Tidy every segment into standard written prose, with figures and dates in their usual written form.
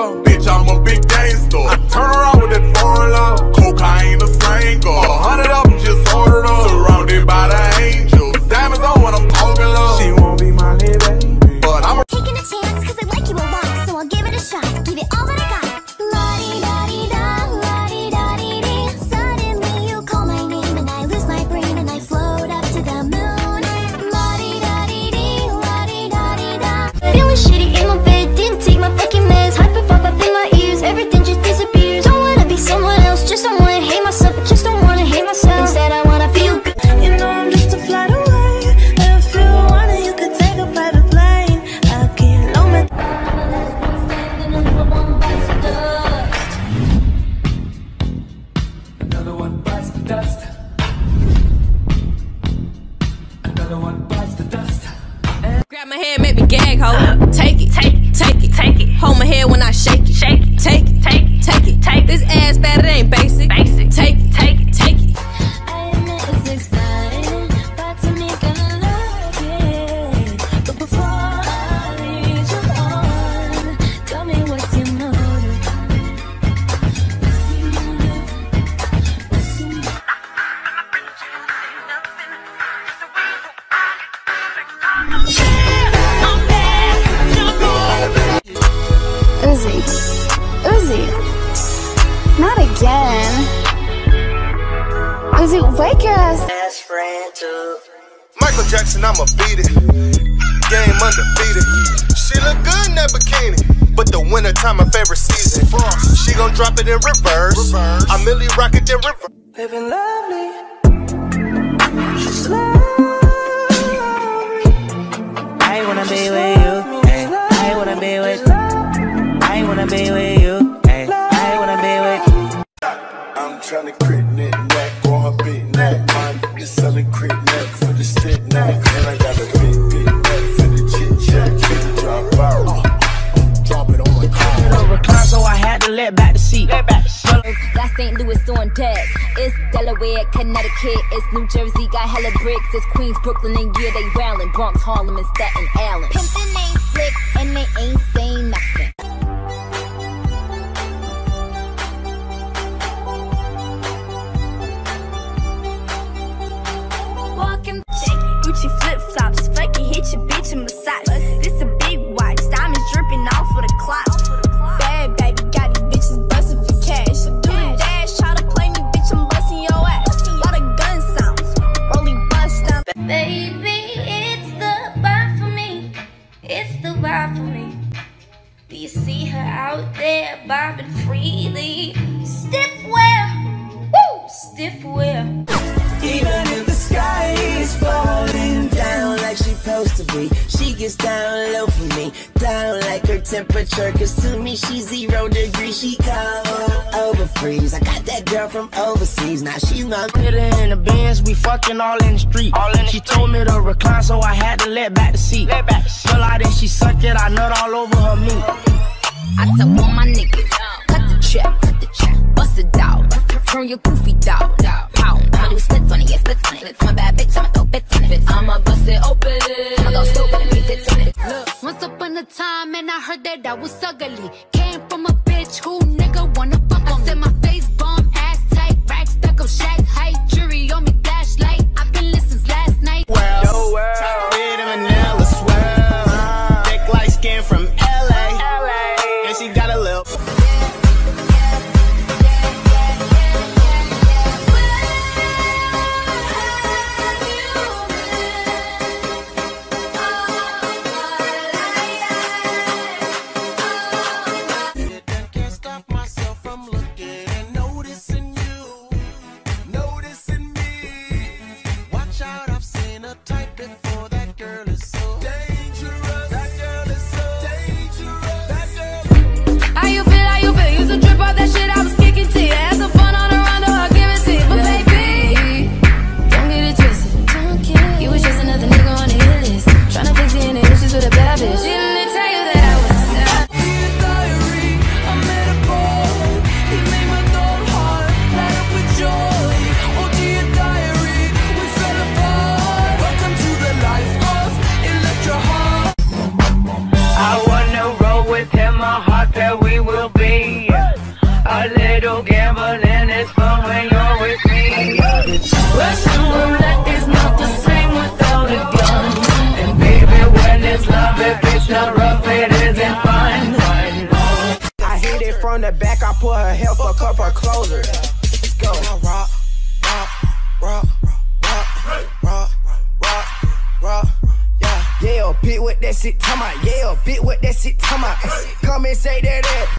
law. Bitch, I'm a big gangster. I turn around with that foreign law. Cocaine, a stranger. 100 of them just ordered up. Surrounded by the angels. Diamonds on when I'm talking low. She won't be my little baby, but I'm taking a chance cause I like you a lot. So I'll give it a shot. Give it all that I got. La-di-da-di-da, la-di-da-di-dee. Suddenly you call my name and I lose my brain and I float up to the moon. La-di-da-di-dee, la-di-da-di-da. Feeling shitty in my bed, didn't take my fucking meds. Hyper pop up in my ears, everything just disappears. Don't wanna be someone else, just don't wanna hate myself, but just don't wanna hate myself. Instead I wanna feel good. You know I'm just a flight away. If you wanted, you could take a private plane. I can't long it. Another one bites the dust. Another one bites the dust. Grab my head, make me gag, ho. Take it, take it, take it, take it. Hold my head when I shake it, shake it. Take it, take it, take it, take it. This ass fat, it ain't basic. Basic. Take it, take it, take it. I admit it's exciting, but to me gonna love it. But before I lead you on, tell me what's your motive. What's your motive? Uzi. Uzi. Not again. Uzi, wake your ass. Best friend too. Michael Jackson, I'ma beat it. Game undefeated. She look good in that bikini, but the winter time my favorite season. She gon' drop it in reverse. I Millie rock it in reverse. Living lovely. She's lovely. I wanna be with you. Hey, I wanna be with you. I wanna be with you. Hey, I wanna be with you. I'm tryna crit knick-knack on her big neck. Mine is selling crit-knack for the stick neck. And I got a big neck for the chit-chat. Drop out. Drop it on my car. Recline, so I had to let back the seat. Got St. Louis on deck. It's Delaware, Connecticut. It's New Jersey, got hella bricks. It's Queens, Brooklyn, and yeah, they rallying. Bronx, Harlem, and Staten Island. Pimpin' ain't slick and they ain't saying nothing. Walking, Gucci flip flops, fucking hit your bitch and massage. This a big watch, diamonds dripping off of the clock. Bad baby, got these bitches bustin' for cash. Do the dash, try to play me, bitch, I'm bustin' your ass. Lot of gun sounds, rolling bust down. Baby, it's the vibe for me. It's the vibe for me. Do you see her out there bobbing freely? Stiff wear, woo, stiff wear. Even if the sky is falling down like she supposed to be, she gets down low for me, down like her temperature. Cause to me she's 0 degrees, she cold over freeze. I got that girl from overseas, now she's my hitter in the Benz, we fucking all in the street. She told me to recline, so I had to let back the seat. Pull out and she suck it, I nut all over her meat. I tell all my niggas, cut the check, bust it out, turn your goofy dog, pound. I'ma do splits on it, yeah, splits on it. I'm a bad bitch, I'ma throw bits on it. I'ma bust it open, I'ma go stupid and be bits on it. Look, once upon a time, and I heard that I was ugly. Came from a bitch who nigga wanna fuck on. I said my face bomb, ass tight, rack stuck up, shack height, jury on me, flashlight. I've been listening last night. Well, chocolate and vanilla swirl, thick light skin from LA, and she got a little. Noticing me. Watch out, I've seen a type before that. come and say that.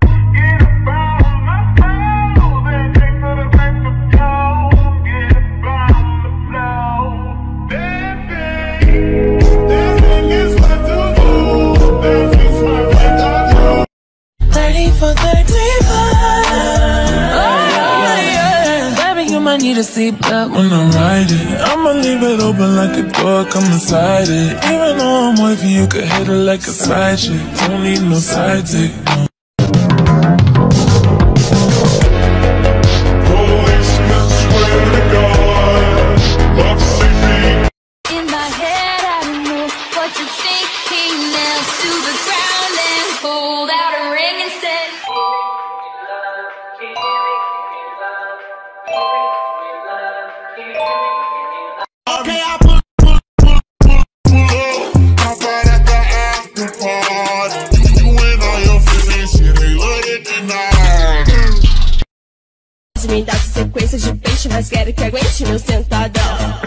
I need a seatbelt when I ride it. I'ma leave it open like a door, come inside it. Even though I'm wifey, you could hit it like a side chick. Don't need no side dick, no. In my head, I don't know what you're thinking. Nails to the ground and pulled out a ring and said, okay, I pull up at the after party. You and all your feelings, shit, they love it tonight. Me dá sequência de peixe, mas quero que aguente meu sentadão.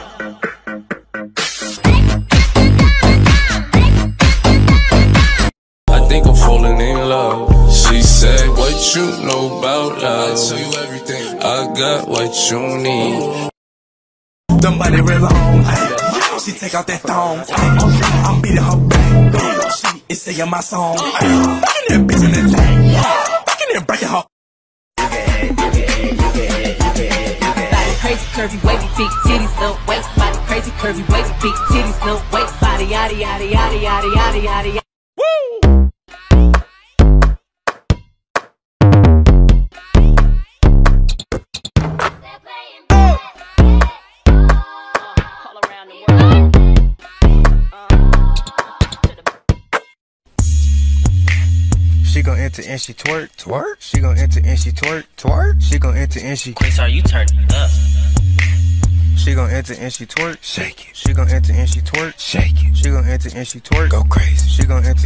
I think I'm falling in love. She said, what you know about love? I tell you everything. I got what you need. Somebody real on. She take out that thong. I'm beating her back. She is singing my song. Fucking that bitch in the tank. Fucking that breaking her. Body crazy, curvy, wavy, big titties, no waist. Body crazy, curvy, wavy, big titties, no waist. Body yada yada yada yada yada yada yada. Woo! She gon' enter and she twerk, twerk. She gon' enter and she twerk, twerk. She gon' enter and she. Chris, are you turned up? She gon' enter and she twerk, shake it. She gon' enter and she twerk, shake it. She gon' enter and she twerk, go crazy. She gon' enter.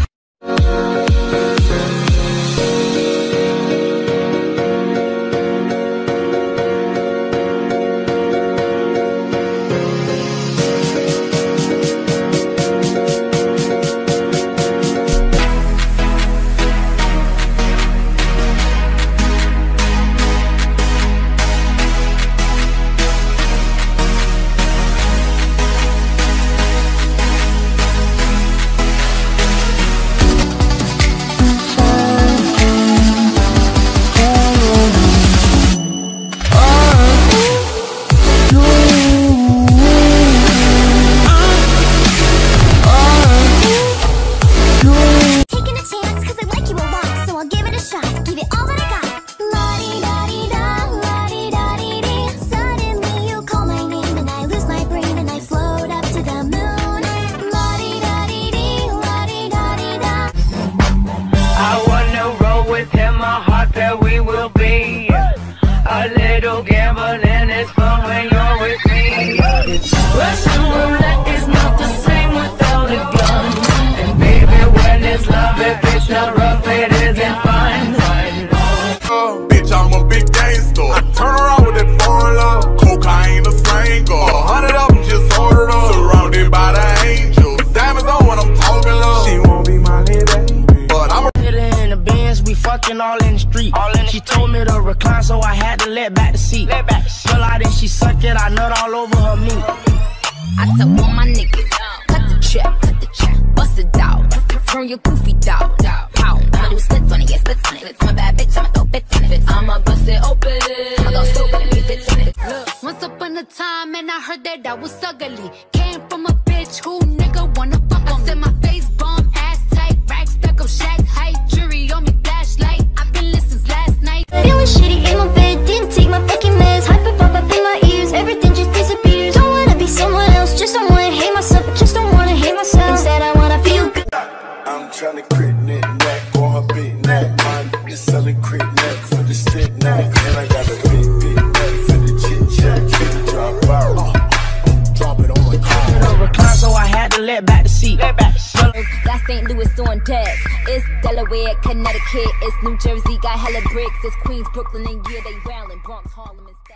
Bitch, I'm a big gangster. I turn around with that foreign love. Cocaine a stranger. 100 of them just ordered up. Surrounded by the angels. Diamonds on when I'm talking love. She won't be my little baby, but I'm a in the Benz, we fucking all in the street. She told me to recline, so I had to let back the seat. Pull out and she suck it, I nut all over her meat. I tell all my niggas, cut the check, bust it out, turn your goofy dog, pow. I'ma do splits on it, yeah, splits on it. I'm a bad bitch, I'ma throw bits on it. I'ma bust it open, I go stupid and get bits on it. Look, once upon a time, and I heard that I was ugly. Came from a bitch who nigga wanna fuck on me. I said my face bomb, ass tight, rack stuck up, shack height, jury on me, flashlight. I've been listening since last night. Feeling shitty in my bed, didn't take my fucking meds. Hyper pop up in my ears, everything just disappears. Don't wanna be someone else, just don't wanna hate myself, just don't wanna hate myself. Instead I wanna feel good. I'm tryna crit neck on her big neck. Mine is selling crit neck for the stick neck. And I got a big neck for the chit chat. Drop out, drop it on my car. Recline, so I had to let back the seat. That's St. Louis on deck. It's Delaware, Connecticut. It's New Jersey, got hella bricks. It's Queens, Brooklyn, and yeah, they wildin'. Bronx, Harlem, and